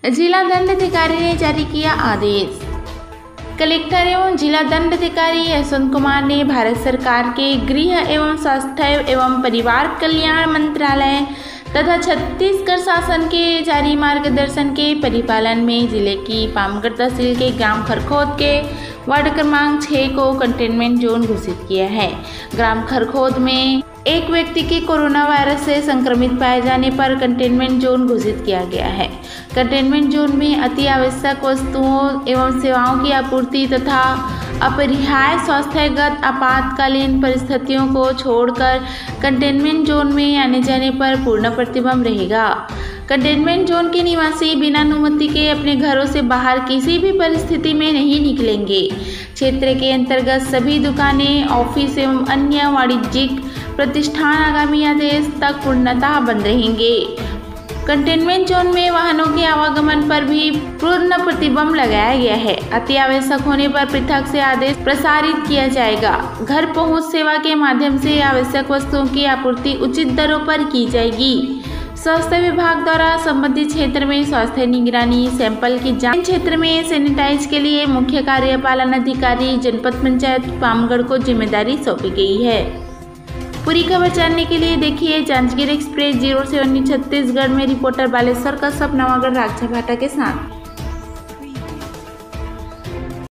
जिला दंडाधिकारी ने जारी किया आदेश। कलेक्टर एवं जिला दंडाधिकारी यशवंत कुमार ने भारत सरकार के गृह एवं स्वास्थ्य एवं परिवार कल्याण मंत्रालय तथा छत्तीसगढ़ शासन के जारी मार्गदर्शन के परिपालन में जिले की पामगढ़ तहसील के ग्राम खरखोद के वार्ड क्रमांक 6 को कंटेनमेंट जोन घोषित किया है। ग्राम खरखोद में एक व्यक्ति के कोरोना वायरस से संक्रमित पाए जाने पर कंटेनमेंट जोन घोषित किया गया है। कंटेनमेंट जोन में अति आवश्यक वस्तुओं एवं सेवाओं की आपूर्ति तथा अपरिहार्य स्वास्थ्यगत आपातकालीन परिस्थितियों को छोड़कर कंटेनमेंट जोन में आने जाने पर पूर्ण प्रतिबंध रहेगा। कंटेनमेंट जोन के निवासी बिना अनुमति के अपने घरों से बाहर किसी भी परिस्थिति में नहीं निकलेंगे। क्षेत्र के अंतर्गत सभी दुकानें, ऑफिस एवं अन्य वाणिज्यिक प्रतिष्ठान आगामी आदेश तक पूर्णतः बंद रहेंगे। कंटेनमेंट जोन में वाहनों के आवागमन पर भी पूर्ण प्रतिबंध लगाया गया है। अति आवश्यक होने पर पृथक से आदेश प्रसारित किया जाएगा। घर पहुंच सेवा के माध्यम से आवश्यक वस्तुओं की आपूर्ति उचित दरों पर की जाएगी। स्वास्थ्य विभाग द्वारा संबंधित क्षेत्र में स्वास्थ्य निगरानी, सैंपल की जांच, क्षेत्र में सैनिटाइज के लिए मुख्य कार्यपालन अधिकारी जनपद पंचायत पामगढ़ को जिम्मेदारी सौंपी गई है। पूरी खबर जानने के लिए देखिए जांजगीर एक्सप्रेस 07 न्यूज़ छत्तीसगढ़ में रिपोर्टर बालेश्वर कश्यप नवागढ़ राजा भाटा के साथ।